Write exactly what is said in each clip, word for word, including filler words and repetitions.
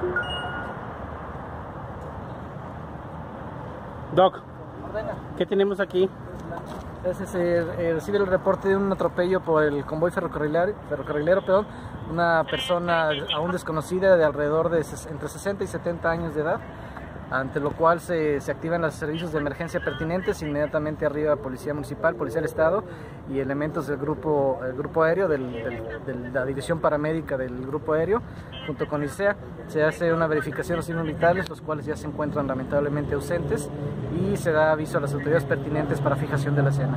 Doc, Ordena. ¿qué tenemos aquí? Ese se eh, recibe el reporte de un atropello por el convoy ferrocarrilero, ferrocarrilero perdón, una persona aún desconocida de alrededor de entre sesenta y setenta años de edad, ante lo cual se, se activan los servicios de emergencia pertinentes. Inmediatamente arriba Policía Municipal, Policía del Estado y elementos del grupo, el grupo aéreo, del, del, de la división paramédica del grupo aéreo, junto con I C E A. Se hace una verificación de los signos vitales, los cuales ya se encuentran lamentablemente ausentes, y se da aviso a las autoridades pertinentes para fijación de la escena.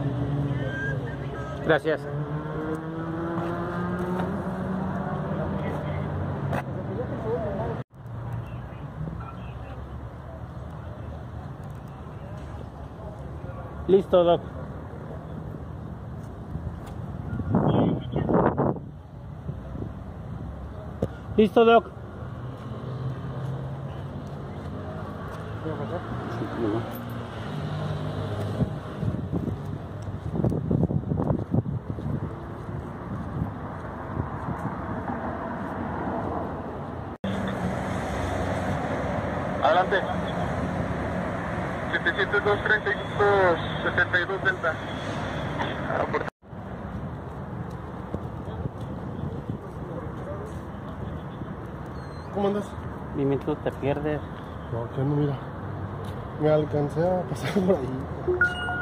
Gracias. Listo, Doc. Listo, Doc. Adelante. siete siete dos, treinta y dos, setenta y dos Delta. ¿Cómo andas? Dime, tú te pierdes. No, que no, mira. Me alcancé a pasar por ahí.